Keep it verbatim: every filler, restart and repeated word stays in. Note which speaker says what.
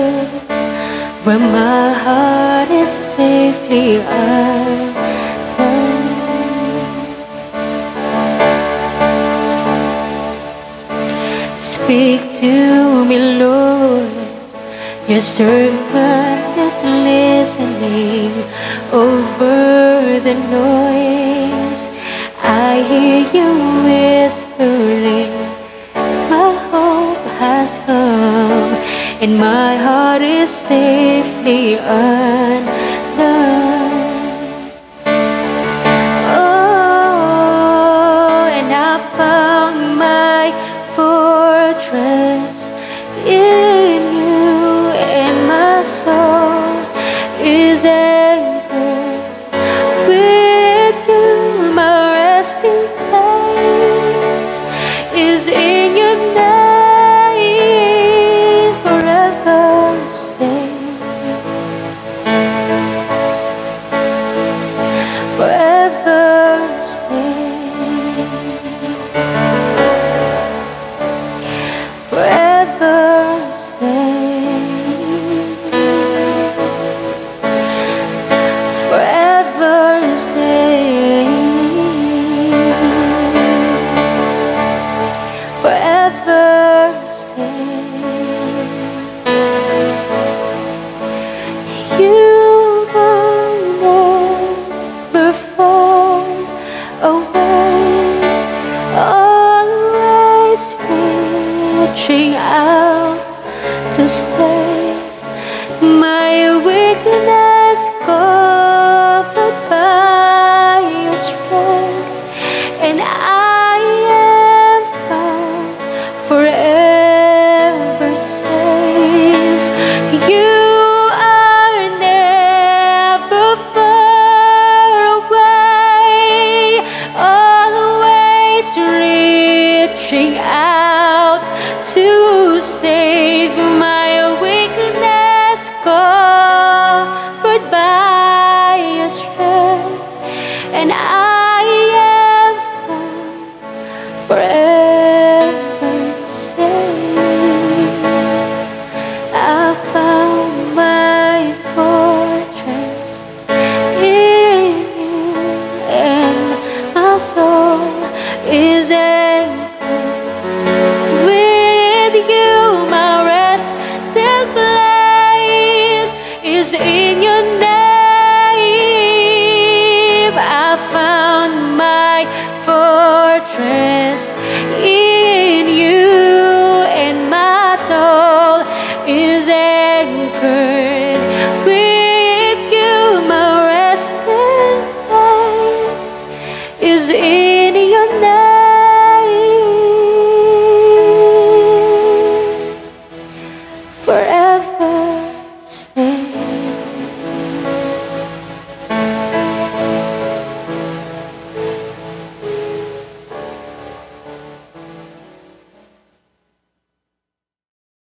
Speaker 1: where my heart is safely undone. Speak to me, Lord, your servant is listening over the noise. I hear you whispering, my hope has come, and my heart is safely undone. Oh, and I found my fortress in you, and my soul is anchored with you. My resting place is in your name, forever safe, forever safe, forever safe, forever safe, forever safe. You will never fall away, always reaching out to save my weakness, covered by your strength, and I am found forever safe. You are never far away, always reaching out to save my weakness, covered by your strength, and I am found forever safe. I found my fortress in you, and my soul is anchored with you. My resting place is in your name. I found my fortress in you, and my soul is anchored